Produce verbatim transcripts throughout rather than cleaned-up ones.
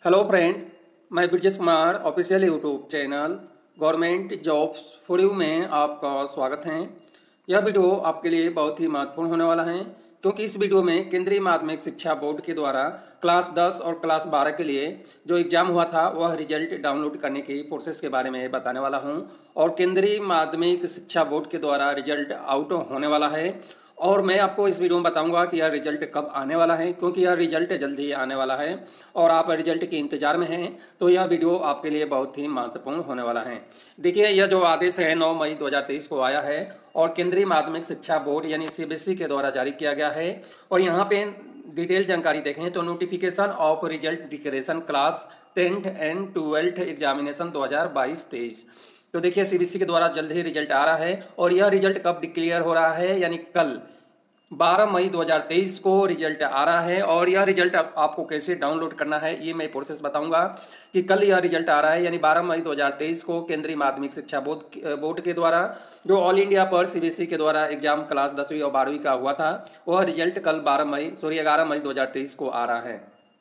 Hello friend, मैं Brajesh Kumar official YouTube channel government jobs for you में आपका स्वागत है। यह वीडियो आपके लिए बहुत ही महत्वपूर्ण होने वाला है क्योंकि इस वीडियो में केंद्रीय माध्यमिक शिक्षा बोर्ड के द्वारा क्लास दस और क्लास बारह के लिए जो एग्जाम हुआ था वह रिजल्ट डाउनलोड करने की प्रोसेस के बारे में बताने वाला हूं और केंद्रीय माध्यमिक शिक्षा बोर्ड के द्वारा रिजल्ट आउट होने वाला है और मैं आपको इस वीडियो में बताऊंगा कि यह रिजल्ट कब आने वाला है, क्योंकि यह रिजल्ट जल्दी ही आने वाला है और आप रिजल्ट के इंतजार में हैं तो यह वीडियो आपके लिए बहुत ही महत्वपूर्ण होने वाला है। देखिए, यह जो आदेश है नौ मई दो हज़ार तेईस को आया है और केंद्रीय माध्यमिक शिक्षा बोर्ड यानी सीबीएसई के द्वारा जारी किया गया है। और यहाँ पे डिटेल जानकारी देखें तो notification of result declaration class tenth and twelfth examination दो हज़ार बाईस तेईस। तो देखिए, सीबीएसई के द्वारा जल्द ही रिजल्ट आ रहा है और यह रिजल्ट कब डिक्लेयर हो रहा है, यानी कल बारह मई दो हज़ार तेईस को रिजल्ट आ रहा है। और यह रिजल्ट आप, आपको कैसे डाउनलोड करना है ये मैं प्रोसेस बताऊंगा कि कल यह रिजल्ट आ रहा है, यानी बारह मई दो हज़ार तेईस को केंद्रीय माध्यमिक शिक्षा बोर्ड बोर्ड के द्वारा जो ऑल इंडिया पर सीबीएसई के द्वारा एग्जाम क्लास दसवीं और बारहवीं का हुआ था वह रिजल्ट कल बारह मई सॉरी ग्यारह मई दो हज़ार तेईस को आ रहा है।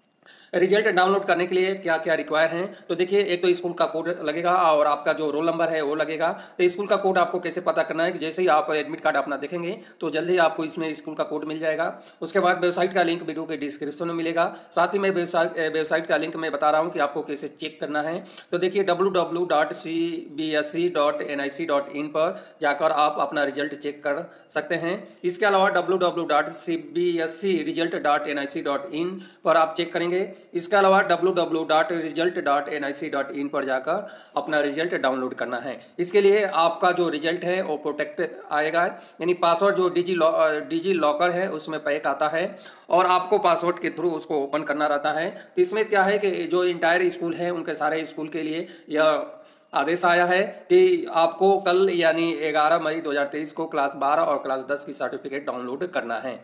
रिजल्ट डाउनलोड करने के लिए क्या क्या रिक्वायर है, तो देखिए, एक तो स्कूल का कोड लगेगा और आपका जो रोल नंबर है वो लगेगा। तो स्कूल का कोड आपको कैसे पता करना है कि जैसे ही आप एडमिट कार्ड अपना देखेंगे तो जल्दी आपको इसमें स्कूल का कोड मिल जाएगा। उसके बाद वेबसाइट का लिंक वीडियो के डिस्क्रिप्शन में मिलेगा। साथ ही मैं वेबसाइट वेबसाइट का लिंक मैं बता रहा हूँ कि आपको कैसे चेक करना है। तो देखिए, W W dot C B S E dot N I C dot in पर जाकर आप अपना रिजल्ट चेक कर सकते हैं। इसके अलावा W W dot C B S E result dot N I C dot in पर आप चेक करेंगे। इसके अलावा W W W dot result dot N I C dot in पर जाकर अपना रिजल्ट डाउनलोड करना है। इसके लिए आपका जो रिजल्ट है वो प्रोटेक्ट आएगा, यानी पासवर्ड जो डिजी लॉ डिजी लॉकर है उसमें पैक आता है और आपको पासवर्ड के थ्रू उसको ओपन करना रहता है। तो इसमें क्या है कि जो इंटायर स्कूल है उनके सारे स्कूल के लिए यह आदेश आया है कि आपको कल यानी ग्यारह मई दो हज़ार तेईस को क्लास बारह और क्लास दस की सर्टिफिकेट डाउनलोड करना है।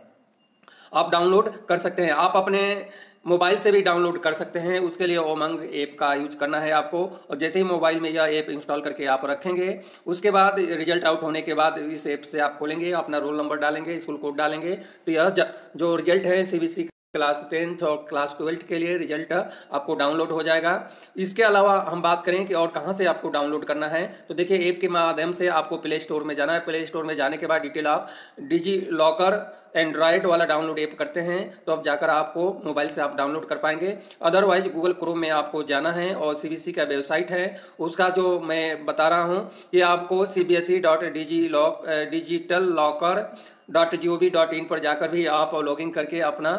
आप डाउनलोड कर सकते हैं, आप अपने मोबाइल से भी डाउनलोड कर सकते हैं। उसके लिए उमंग ऐप का यूज करना है आपको और जैसे ही मोबाइल में यह ऐप इंस्टॉल करके आप रखेंगे उसके बाद रिजल्ट आउट होने के बाद इस ऐप से आप खोलेंगे, अपना रोल नंबर डालेंगे, स्कूल कोड डालेंगे तो यह जो रिजल्ट है सीबीएसई क्लास टेंथ और क्लास ट्वेल्थ के लिए रिजल्ट आपको डाउनलोड हो जाएगा। इसके अलावा हम बात करें कि और कहां से आपको डाउनलोड करना है, तो देखिए, ऐप के माध्यम से आपको प्ले स्टोर में जाना है। प्ले स्टोर में जाने के बाद डिटेल आप डिजी लॉकर एंड्रॉयड वाला डाउनलोड ऐप करते हैं तो अब जाकर आपको मोबाइल से आप डाउनलोड कर पाएंगे। अदरवाइज गूगल क्रोम में आपको जाना है और सीबीएसई का वेबसाइट है उसका जो मैं बता रहा हूँ कि आपको C B S E dot digi lock digital locker dot G O V dot in पर जाकर भी आप लॉगिन करके अपना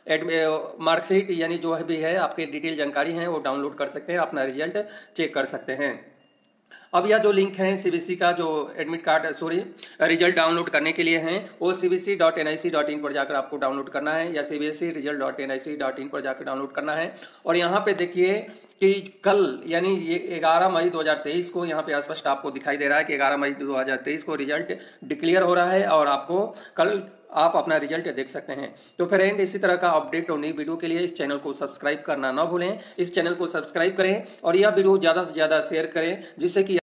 मार्कशीट यानी जो भी है आपके डिटेल जानकारी है वो डाउनलोड कर सकते हैं, अपना रिजल्ट चेक कर सकते हैं। अब यह जो लिंक है सीबीएसई का जो admit card sorry result download करने के लिए हैं वो C B S E dot N I C dot in पर जाकर आपको डाउनलोड करना है या C B S E result dot N I C dot in पर जाकर डाउनलोड करना है। और यहाँ पे देखिए कि कल यानी ये ग्यारह मई दो हज़ार तेईस को यहाँ पे स्पष्ट आपको दिखाई दे रहा है कि ग्यारह मई दो हज़ार तेईस को रिजल्ट डिक्लेयर हो रहा है और आपको कल आप अपना रिजल्ट देख सकते हैं। तो फ्रेंड, इसी तरह का अपडेट और नई वीडियो के लिए इस चैनल को सब्सक्राइब करना ना भूलें। इस चैनल को सब्सक्राइब करें और यह वीडियो ज़्यादा से ज़्यादा शेयर करें जिससे कि